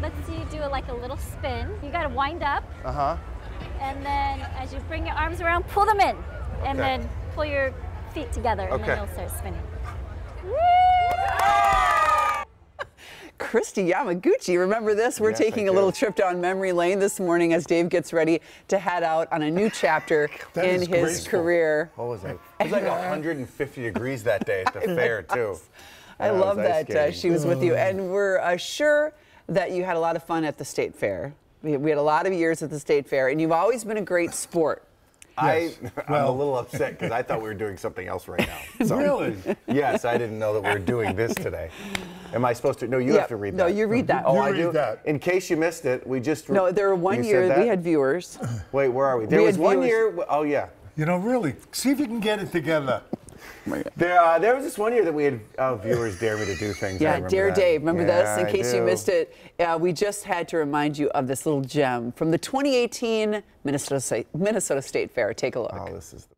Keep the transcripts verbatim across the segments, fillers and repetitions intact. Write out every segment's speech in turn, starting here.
let's see you do like a little spin. You got to wind up. Uh-huh. And then as you bring your arms around, pull them in. And Okay. then pull your feet together, and Okay. then you'll start spinning. Woo! Christy Yamaguchi, remember this? We're Yes, taking I a little do. trip down memory lane this morning as Dave gets ready to head out on a new chapter That in is his graceful. career. What was that? It was like one hundred fifty degrees that day at the fair, too. I Yeah, love it was ice that uh, skating. she was with you, and we're uh, sure that you had a lot of fun at the state fair. We, we had a lot of years at the state fair, and you've always been a great sport. I, I'm Well- a little upset because I thought we were doing something else right now. So, Really? yes, I didn't know that we were doing this today. Am I supposed to? No, you Yeah, have to read no, that. you read that. Oh, You I read do? that. In case you missed it, we just... No, there were one you year said we that? had viewers. Wait, where are we? There We was had one viewers. year... Oh, yeah. You know, really, see if you can get it together. There, uh, there was this one year that we had uh, viewers dare me to do things. I Yeah, remember Dare that. Dave. Remember Yeah, this? In I case you do. missed it, uh, we just had to remind you of this little gem from the twenty eighteen Minnesota State, Minnesota State Fair. Take a look. Oh, this is...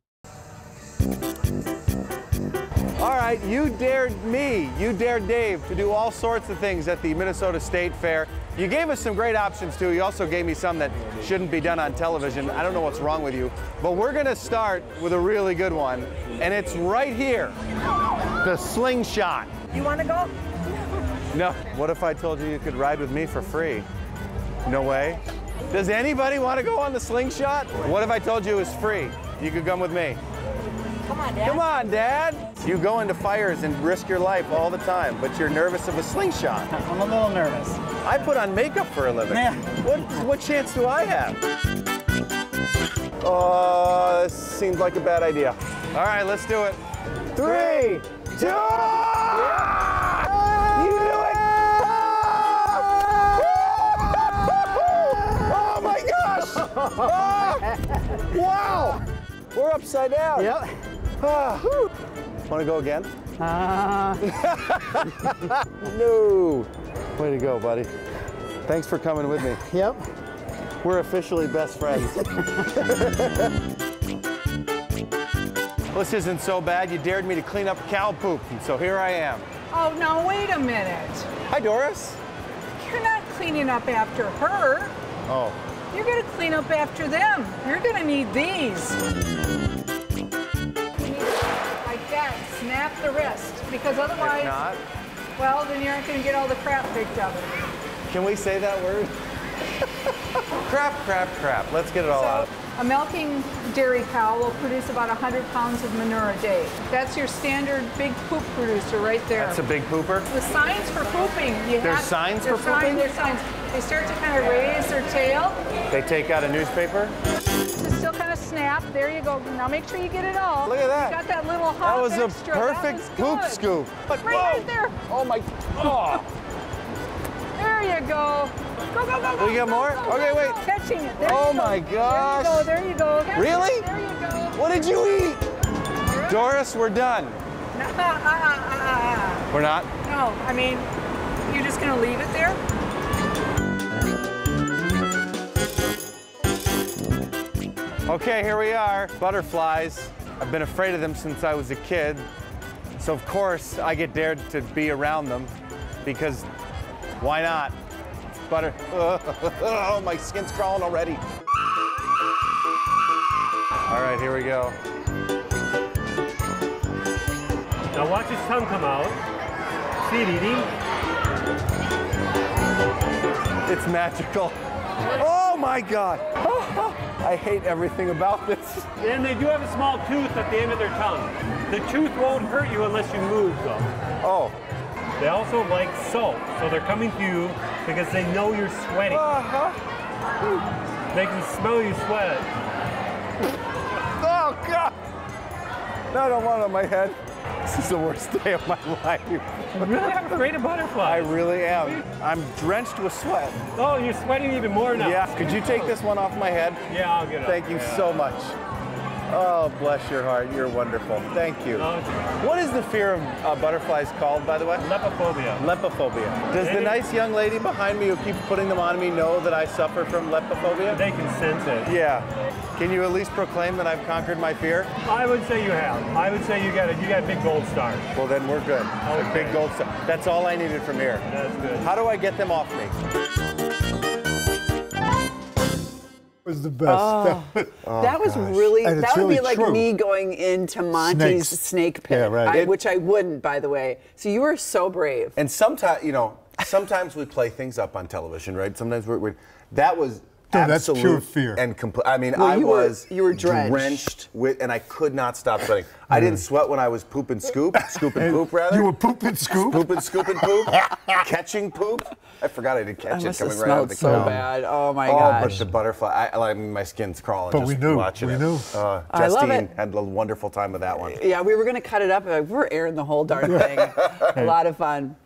All right, you dared me, you dared Dave to do all sorts of things at the Minnesota State Fair. You gave us some great options too. You also gave me some that shouldn't be done on television. I don't know what's wrong with you, but we're gonna start with a really good one, and it's right here, the slingshot. You want to go? No, what if I told you you could ride with me for free? No way. Does anybody want to go on the slingshot? What if I told you it was free? You could come with me. Come on, Dad. Come on, Dad. You go into fires and risk your life all the time, but you're nervous of a slingshot. I'm a little nervous. I put on makeup for a living. Yeah. What, what chance do I have? Oh, this seems like a bad idea. All right, let's do it. Three, two, you do it! Oh my gosh! Ah, wow! We're upside down. Yep. Ah, want to go again? Uh, No. Way to go, buddy. Thanks for coming with me. yep. We're officially best friends. This isn't so bad. You dared me to clean up cow poop, and so here I am. Oh, now wait a minute. Hi, Doris. You're not cleaning up after her. Oh. You're going to clean up after them. You're going to need these. Like that. Snap the wrist. Because otherwise, If not, well, then you aren't going to get all the crap picked up. can we say that word? Crap, crap, crap. Let's get it all out. A milking dairy cow will produce about one hundred pounds of manure a day. That's your standard big poop producer right there. That's a big pooper. The signs for pooping. You There's have, signs there's for pooping? Signs, there's signs. They start to kind of raise their tail. They take out a newspaper. To still kind of snap. There you go. Now make sure you get it all. Look at that. You got that little hop That was a extra. perfect that poop was good. scoop. But Right, whoa. right there. Oh my. Oh. There you go. Go, go, go, go. We got go, more? go, Okay, go, wait. go. Catching it. There Oh you go. my gosh. There you go. There you go. Really? There you go. What did you eat? Doris, we're done. No, uh, uh, uh, uh. We're not? No, I mean, you're just going to leave it there? Okay, here we are, butterflies. I've been afraid of them since I was a kid. So of course, I get dared to be around them because why not? Butter, oh, my skin's crawling already. All right, here we go. Now watch his tongue come out. See it eating? It's magical. Oh my God. I hate everything about this. And they do have a small tooth at the end of their tongue. The tooth won't hurt you unless you move, though. Oh. They also like salt, so they're coming to you because they know you're sweating. Uh-huh. They can smell you sweat. Oh God. No, I don't want it on my head. This is the worst day of my life. You really are afraid of I butterflies. really am. I'm drenched with sweat. Oh, you're sweating even more now. Yeah, could you take this one off my head? Yeah, I'll get it. Thank you so much. Oh, bless your heart. You're wonderful. Thank you. Oh, What is the fear of uh, butterflies called, by the way? lepophobia. Lepophobia. Does the Any- nice young lady behind me who keeps putting them on me know that I suffer from lepophobia? They can sense it. Yeah. Can you at least proclaim that I've conquered my fear? I would say you have. I would say you got a, you got a big gold star. Well, then we're good. A Okay. big gold star. That's all I needed from here. That's good. How do I get them off me? was the best. Oh, oh, that was gosh. really, And that it's would really be like true. me going into Monty's Snakes. snake pit, Yeah, right. I- It- which I wouldn't, by the way. So you were so brave. And sometimes, you know, sometimes we play things up on television, right? Sometimes we're, we're that was Dude, that's absolute pure fear. and complete. I mean, Well, I you were- was you were drenched. with, and I could not stop sweating. I didn't sweat when I was poop and scoop, scoop and poop rather. You were poop and scoop? Poop and scoop and poop, catching poop. I forgot I did catch That it must have coming right out of smelled the so can. bad. Oh my Oh, gosh. but the butterfly, I, I mean, my skin's crawling But just we knew, watching we it. knew. Uh, I love Justine it. had a wonderful time with that one. Yeah, we were going to cut it up. Like, we're airing the whole darn thing. A lot of fun.